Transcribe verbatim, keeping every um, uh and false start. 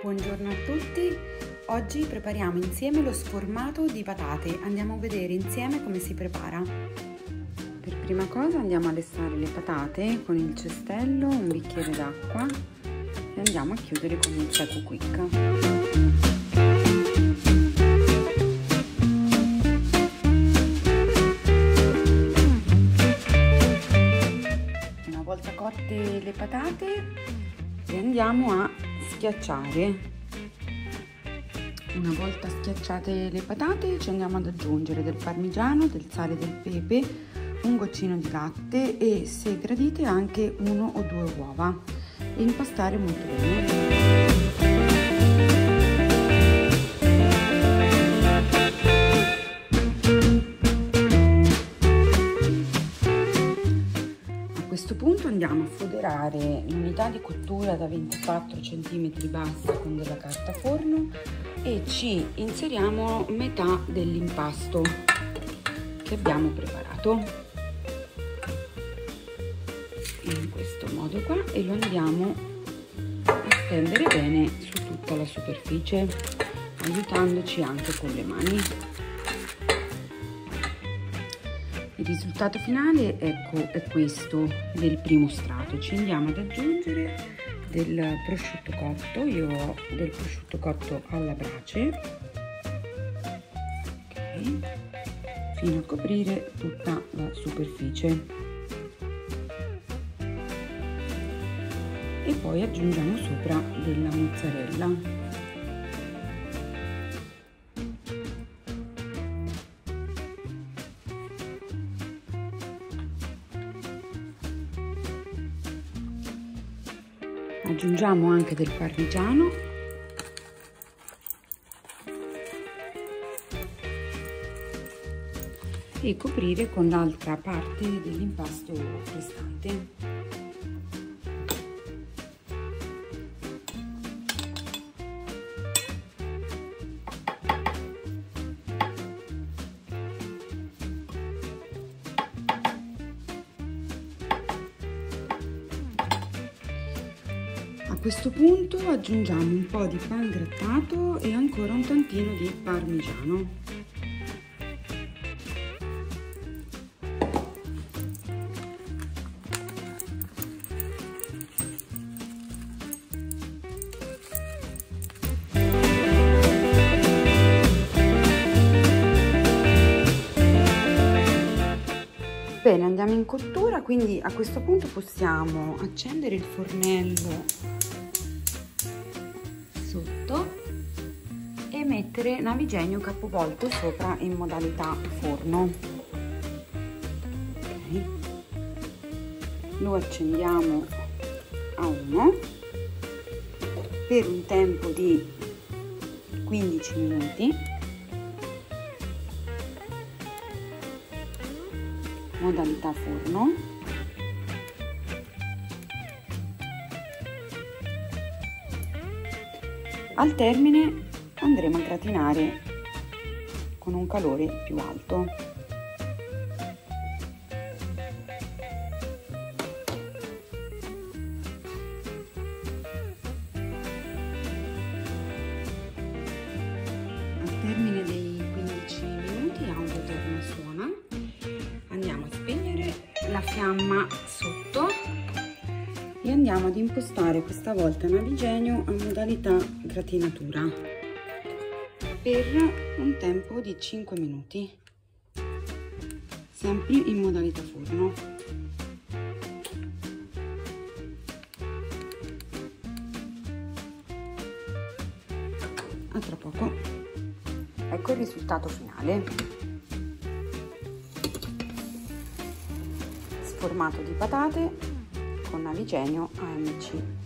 Buongiorno a tutti, oggi prepariamo insieme lo sformato di patate, andiamo a vedere insieme come si prepara. Per prima cosa andiamo a lessare le patate con il cestello, un bicchiere d'acqua e andiamo a chiudere con il Seco Quick. Una volta cotte le patate le andiamo a schiacciare. Una volta schiacciate le patate ci andiamo ad aggiungere del parmigiano, del sale, del pepe, un goccino di latte e, se gradite, anche uno o due uova e impastare molto bene. A questo punto andiamo a foderare l'unità di cottura da ventiquattro centimetri bassa con della carta forno e ci inseriamo metà dell'impasto che abbiamo preparato in questo modo qua e lo andiamo a stendere bene su tutta la superficie, aiutandoci anche con le mani. Il risultato finale, ecco, è questo del primo strato. Ci andiamo ad aggiungere del prosciutto cotto. Io ho del prosciutto cotto alla brace, okay, fino a coprire tutta la superficie, e poi aggiungiamo sopra della mozzarella. Aggiungiamo anche del parmigiano e coprire con l'altra parte dell'impasto restante. A questo punto aggiungiamo un po' di pan grattato e ancora un tantino di parmigiano. Bene, andiamo in cottura, quindi a questo punto possiamo accendere il fornello sotto e mettere Navigenio capovolto sopra in modalità forno. Okay. Lo accendiamo a uno per un tempo di quindici minuti, modalità forno. Al termine andremo a gratinare con un calore più alto. Al termine dei quindici minuti audio torna suona. Andiamo a spegnere la fiamma sotto e andiamo ad impostare questa volta Navigenio a modalità gratinatura per un tempo di cinque minuti, sempre in modalità forno. A tra poco. Ecco il risultato finale. Sformato di patate con Navigenio A M C.